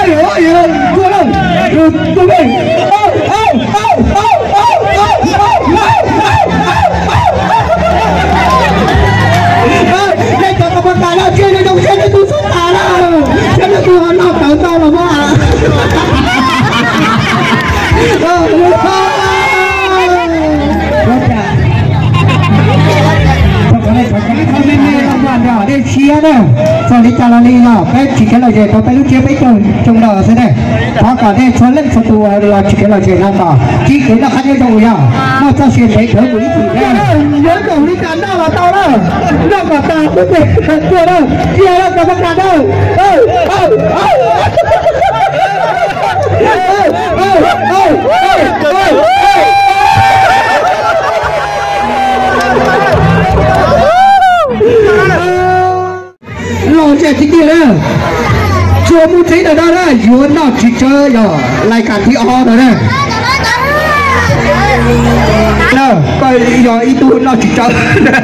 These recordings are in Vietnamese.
chia đây, cho đi cho đi nào, cái chỉ cái là gì, tôi phải lúc chia mấy tuần trong đó thế này, có cả đây cho lên số tu là chỉ cái là gì nào cả, chỉ cái là khác nhau rồi à, nó cho xuyên mấy thứ của gì đấy, nhớ cầu đi cắn đâu là tao đâu, đâu mà tao không biết, chia đâu, chia đâu có cắn đâu, lo chuyện gì kia đấy, chưa muốn thấy ở đó đấy, vừa nó chỉ chơi rồi, lại cả thì o rồi đấy, nè, coi giờ ít tu nó chỉ chơi,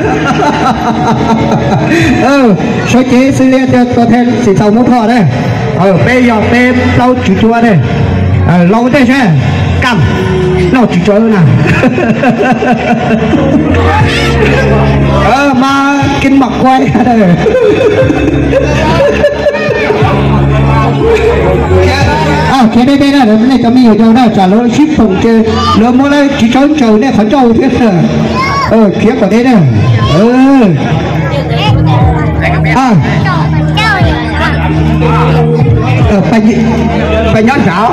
số chế xử lý cho có thể sử dụng một thọ đấy, bây giờ bây lâu chỉ chua đây, lâu đây chứ, cầm, nó chỉ chơi nè, mà kinh mặc quay đây. Cái đây là cái này có nhiều đâu đó trả lỗi ship phòng chơi nó mua đây chỉ trốn trầu này phải trầu thế rồi kia của đây này phải nhón chảo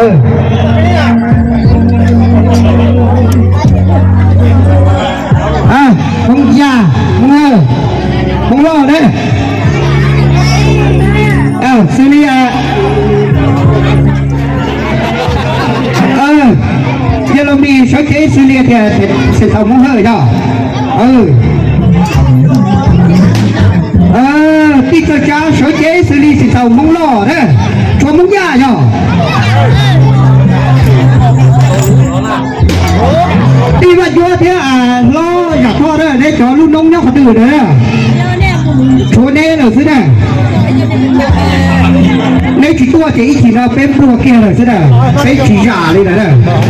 không già không lo đấy xử lý giờ làm đi số chế xử lý thì sẽ không muốn hơi đó tí cho cháu số chế xử lý sẽ không muốn lo đấy cho muốn già nhở đi vào chỗ thế lo giả thoa đấy để cho luôn nông nhóc từ đấy chỗ này là thế này nếu chỉ tua thì chỉ là bên tua kia rồi thế này cái chỉ giả đi này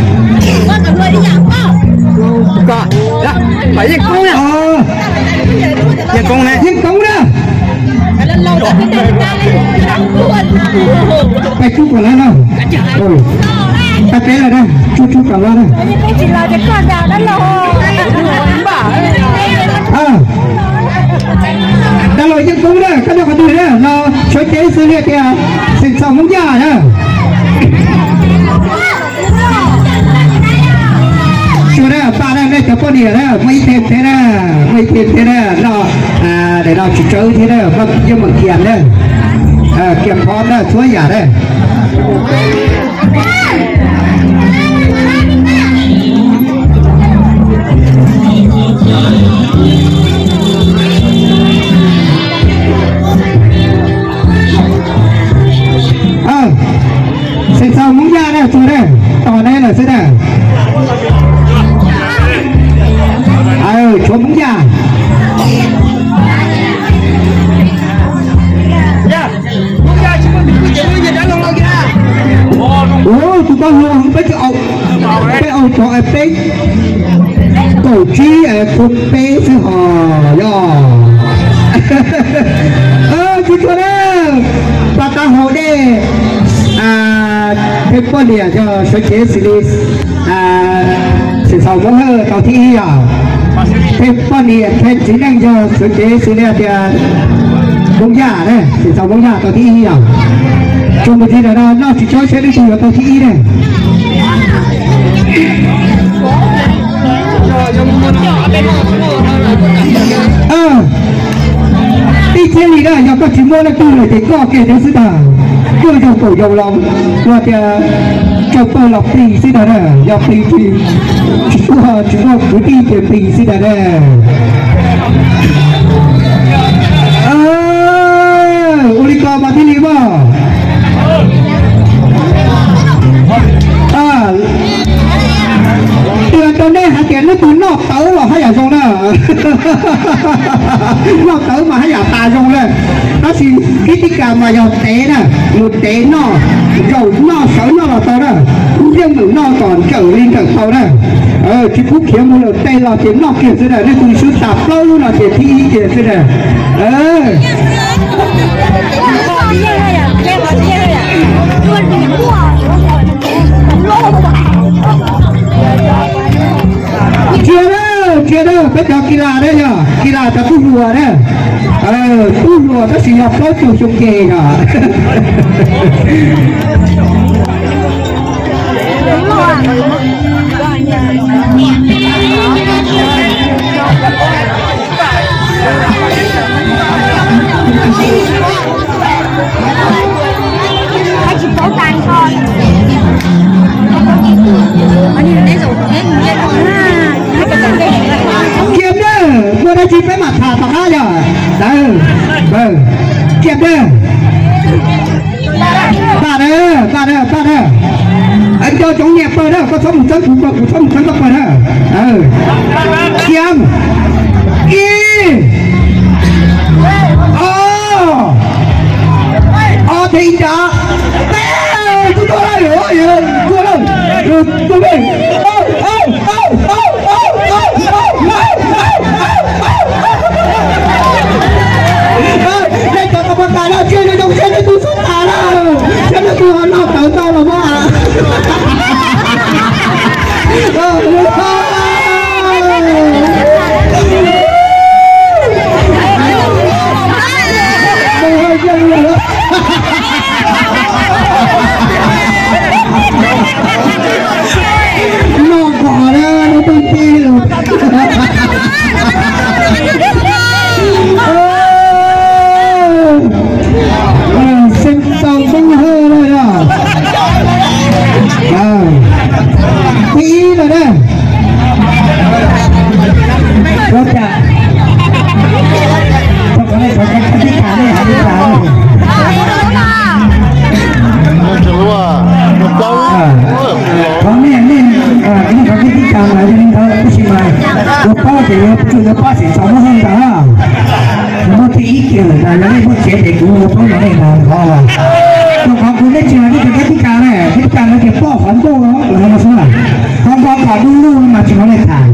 phải giết công nè giết công nè cái chút của nó đâu cái bé là đây chút cả lo đây chỉ là cái con già đó đã lời dân cúng đấy các bạn từ đấy nó chơi chế xử lý kìa sinh sống không già nhá chú đấy ta đang đây cho con đỉa đấy mấy thêm thế này nó để nó chỉ chơi thế này mà nhưng mà kiềm đấy kiềm con đấy chúa giả đấy sinh sao muốn ra đây chú đây tỏ đây là thế này chú muốn ra tụi con luôn với cái ông cho em bé tổ trí cùng bé chứ hò chú cho đó bà ta hồ đây cái quan điểm cho số chế xử lý sự sau mỗi hơi tàu thi cái quan điểm cái chính năng cho số chế xử lý thì bông giả đây sự sau bông giả tàu thi trong một khi là nó chỉ cho sẽ đi từ tàu thi này đi chơi gì đó giờ có chỉ mua là tu rồi thì có kể đến sự ta chưa trong cổ dầu lòng và thì cho tôi lọc tì xí đó nè dọc tì thì chúng ta cứ đi để tì xí đó nè Ulika mà đi mà tiền trong đây hạt tiền nó tụi nó tấu là hay ở trong đó nó tới mà hay là ta rong lên nó xin cái tất cả mà giàu té nè một té nó rồi nó sợ nó là tao đó nhưng mà nó còn trở lên trở sau đó chỉ phút kia một lần tay là tiếng nó kia thế này nên tôi cứ tạp lâu luôn là để thi kia thế này chưa đâu bây giờ kỳ lạ đấy nhở kỳ lạ ta tu lùa đấy tu lùa nó chỉ là có chủ trùng kề nhở anh chỉ có tàn thôi anh đi đến rồi kiếm đó vừa đây chỉ phải mặt thả tao ra nhở đấy kiếm đó ba đó anh cho chống nhẹ bờ đó có sống một chân bờ đó kiếm thì đã chúng tôi đây rồi tôi đây đây cho các bạn cả là chơi trong xe tôi xuống cả là cho nên tôi nó tới tao là mà nó bỏ ra nó tung chi rồi sinh tông không hơi rồi đó ý rồi đây rất chả trong cái này có cái tất cả này hả tất cả có nè cái này có cái tất cả này cho nên thôi cái gì mà một bao thì một bao thì sống hơn cả nó thì ý kiến là nó đi một chế để cũng một bao này là họ tôi có cũng biết chưa cái tất cả này tất cả nó cái bao khoản đâu đó là nó sao không bao cả luôn mà chỉ nó lại thả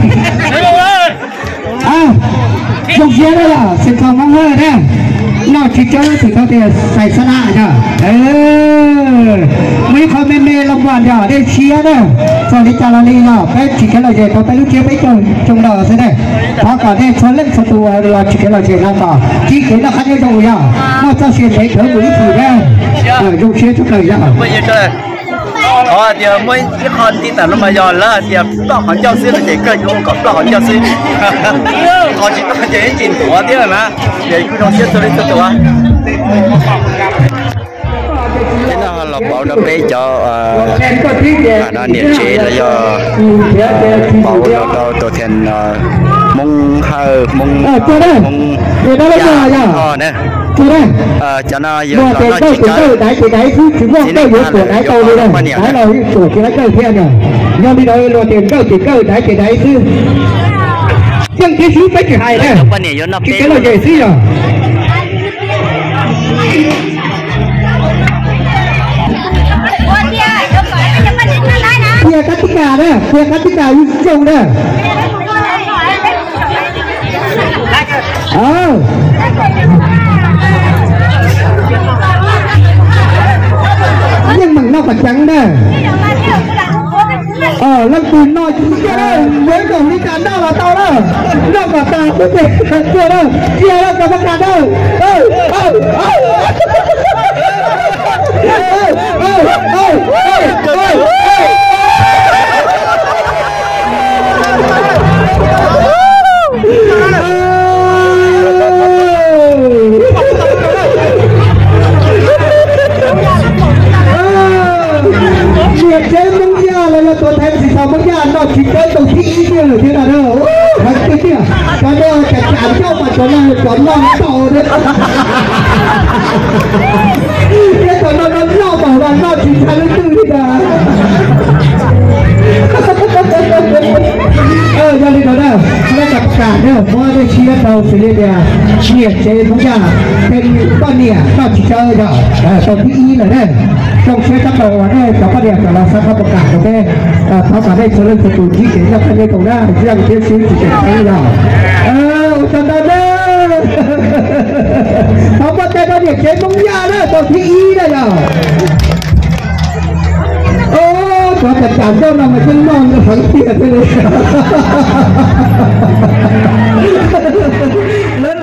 dùng xe đây là sẽ còn mong hơi đấy nó chỉ chơi thì có thể xài sát hạ nhá mấy con mê mê lòng hoàn nhá đây chia đấy sau đi chào đi nhá cái chỉ cái là gì có tay lúc chia mấy con trong đó thế này có cả đây cho lên số tù là chỉ cái là gì nào cả chỉ cái là khác nhau rồi nhá nó cho xe đấy thở mũi thử ra dùng xe chút lời nhá thì mỗi cái con tí tả nó mà giòn là thì tao hỏi cho xí là chỉ cơ chứ còn tao hỏi cho xí còn chỉ tao chỉ chín tuổi thế là mà để cứ trong xí tôi đi tôi thế là lọc bảo nó bé cho nó nhiệt chế là do bảo nó tổ thiền mông hơ mông nè cho nó giờ nó chỉ cho đấy cứ mua cái yếu của đấy câu đi đây đấy là chủ cái câu theo nhỉ nhưng bây giờ lo tiền câu chỉ câu đấy cái đấy chứ nhưng cái thứ phải chỉ hay đấy cái là gì chứ à kia cắt tất cả đấy kia cắt tất cả những trồng đấy nhưng mà nó phải trắng đây lần từ nói kia đây với cổng đi cắn đâu là tao đó nó cả tao biết gì kia đâu kia đâu cả cắn đâu chế mông gia là tôi thấy thì sao mông gia nó chỉ tới đầu thị kia rồi thế nào đâu cái kia cái đó chả cho mà cho nó non to đấy กาศเนี่ยเพราะได้เชียร์เราสิเลยเนี่ยเนี่ยเจทุกอย่างเป็นก้อนเนี่ยก็จะเจอเนาะตรงที่อีเลยเนี่ยต้องเชียร์ทั้งเราเนี่ยแต่ก็เนี่ยแต่เราสร้างประกาศตรงนี้เขาจะได้เชิญประตูที่เห็นแล้วก็ได้ตรงหน้าเรื่องเชียร์ซื้อสิจะใช้เราจำได้เลยเขาก็จะได้เจทุกอย่างเนี่ยตรงที่อีเลยเนาะโอ้ก็จะจับเจ้าเรามาขึ้นนอนจะฝังเสียไปเลย